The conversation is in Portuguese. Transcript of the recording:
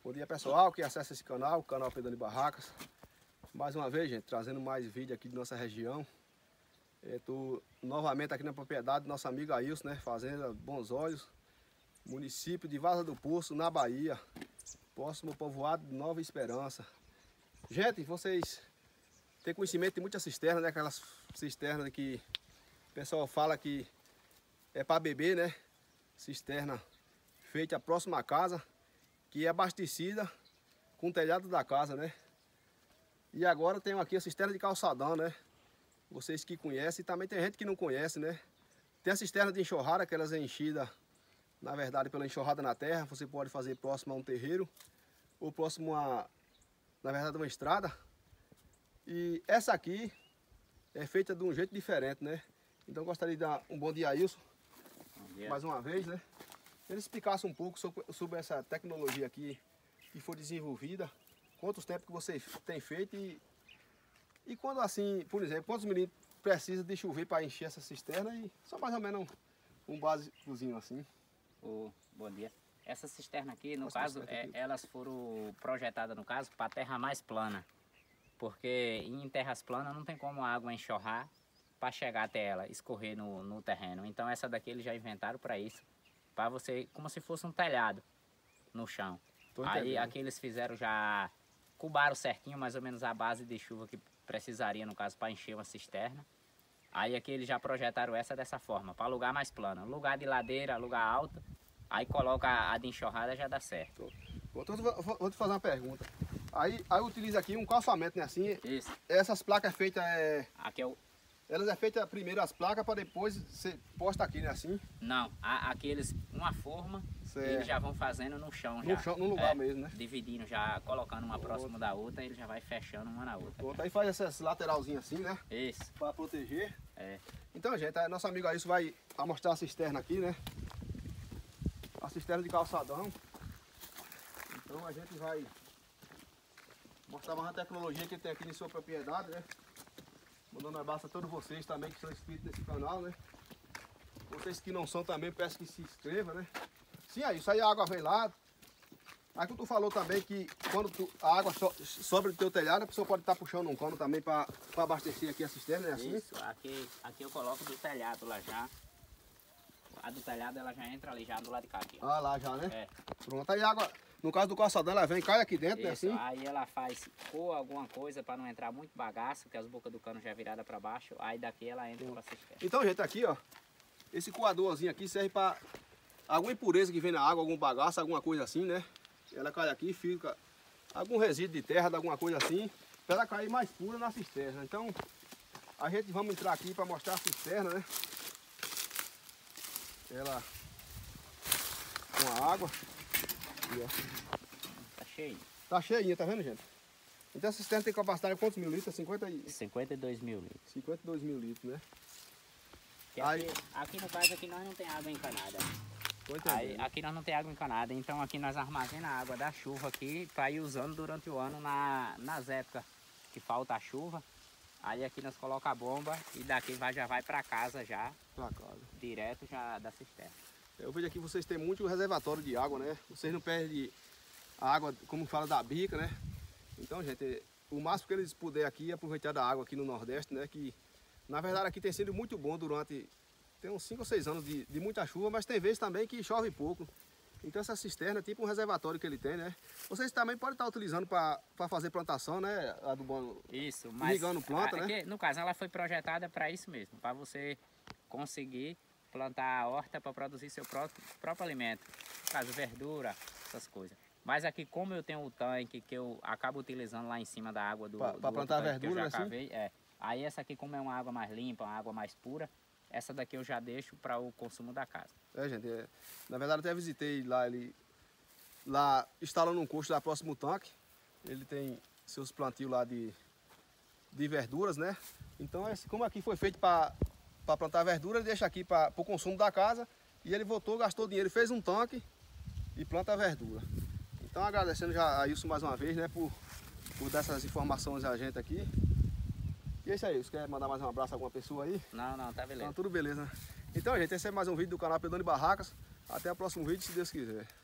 Bom dia, pessoal que acessa esse canal, o canal Pedrão de Barracas. Mais uma vez, gente, trazendo mais vídeo aqui de nossa região. Estou novamente aqui na propriedade do nosso amigo Ailson, né? Fazenda Bons Olhos, município de Vaza do Poço, na Bahia. Próximo povoado de Nova Esperança. Gente, vocês têm conhecimento de muitas cisternas, né? Aquelas cisternas que o pessoal fala que é para beber, né? Cisterna feita próxima à casa, que é abastecida com o telhado da casa, né? E agora tem aqui a cisterna de calçadão, né? Vocês que conhecem, e também tem gente que não conhece, né? Tem a cisterna de enxurrada, aquelas enchidas, na verdade, pela enxurrada na terra. Você pode fazer próximo a um terreiro, ou próximo a, na verdade, uma estrada. E essa aqui é feita de um jeito diferente, né? Então eu gostaria de dar um bom dia a Ailson, mais uma vez, né? Ele explicasse um pouco sobre essa tecnologia aqui que foi desenvolvida, quantos tempos que você tem feito e quando assim, por exemplo, quantos milímetros precisa de chover para encher essa cisterna e só mais ou menos um básicozinho assim. Bom dia. Essa cisterna aqui, no caso, elas foram projetadas, no caso, para terra mais plana. Porque em terras planas não tem como a água enxurrar para chegar até ela, escorrer no terreno. Então essa daqui eles já inventaram para isso. Para você, como se fosse um telhado no chão. Aí aqui eles fizeram já, cubaram certinho mais ou menos a base de chuva que precisaria, no caso, para encher uma cisterna. Aí aqui eles já projetaram essa dessa forma, para lugar mais plano. Lugar de ladeira, lugar alto, aí coloca a de enxurrada, já dá certo. Vou te fazer uma pergunta. Aí utiliza aqui um calçamento, né, assim? Isso. Essas placas feitas Aqui é o... Elas é feita primeiro as placas para depois ser posta aqui, né, assim? Não, aqui eles, uma forma, certo. Eles já vão fazendo no chão no já. Chão, no lugar mesmo, né? Dividindo já, colocando uma próxima da outra, ele já vai fechando uma na outra. Aí faz essas lateralzinhas assim, né? Isso. Para proteger. É. Então, gente, nosso amigo Ailson vai mostrar a cisterna aqui, né? A cisterna de calçadão. Então a gente vai mostrar mais a tecnologia que ele tem aqui em sua propriedade, né? Mandando um abraço a todos vocês também que são inscritos nesse canal, né? Vocês que não são também, peço que se inscrevam, né? Sim, aí, isso aí a água vem lá. Aí que tu falou também que quando a água sobra do teu telhado, a pessoa pode estar puxando um cano também para abastecer aqui a cisterna, né? Assim? Isso, aqui eu coloco do telhado lá já. A do telhado ela já entra ali já do lado de cá aqui, ó. Ah, lá já, né? É. Pronto, aí a água, no caso do calçadão, ela vem, cai aqui dentro, Isso, né? Assim? aí ela faz cor alguma coisa para não entrar muito bagaço, que as bocas do cano já é virada para baixo, aí daqui ela entra para cisterna. Então, gente, aqui, ó, esse coadorzinho aqui serve para alguma impureza que vem na água, algum bagaço, alguma coisa assim, né? Ela cai aqui, fica algum resíduo de terra, de alguma coisa assim, para ela cair mais pura na cisterna. Então, a gente vamos entrar aqui para mostrar a cisterna, né? Ela com a água. Aqui, ó. Tá cheio. Tá cheinha, tá vendo, gente? Então a cisterna tem capacidade de quantos mil litros? 52 mil litros. 52 mil litros, né? Aqui no caso aqui nós não tem água encanada. Aí, aqui nós não tem água encanada, então aqui nós armazenamos a água da chuva aqui para ir usando durante o ano nas épocas que falta a chuva. Aí aqui nós colocamos a bomba e daqui já vai para casa já, direto já da cisterna. Eu vejo aqui que vocês têm muito reservatório de água, né? Vocês não perdem a água, como fala, da bica, né? Então, gente, o máximo que eles puderem aqui aproveitar da água aqui no Nordeste, né? Que na verdade aqui tem sido muito bom durante... Tem uns 5 ou 6 anos de muita chuva, mas tem vezes também que chove pouco. Então essa cisterna é tipo um reservatório que ele tem, né? Vocês também podem estar utilizando para fazer plantação, né? Adubando, isso, mas irrigando planta, né? No caso, ela foi projetada para isso mesmo, para você conseguir plantar a horta para produzir seu próprio alimento. No caso, verdura, essas coisas. Mas aqui, como eu tenho o tanque que eu acabo utilizando lá em cima da água para plantar verdura, que eu já cavei, aí essa aqui, como é uma água mais limpa, uma água mais pura, essa daqui eu já deixo para o consumo da casa. Gente, na verdade até visitei lá, ele lá instalando um coxo lá próximo ao tanque. Ele tem seus plantios lá de verduras, né? Então, como aqui foi feito para plantar verdura, ele deixa aqui para o consumo da casa. E ele voltou, gastou dinheiro, fez um tanque e planta verdura. Então, agradecendo já a Ailson mais uma vez, né? Por dar essas informações a gente aqui. E é isso aí, você quer mandar mais um abraço a alguma pessoa aí? Não, tá beleza. Então tudo beleza. Então, gente, esse é mais um vídeo do canal Pedrão de Barracas. Até o próximo vídeo, se Deus quiser.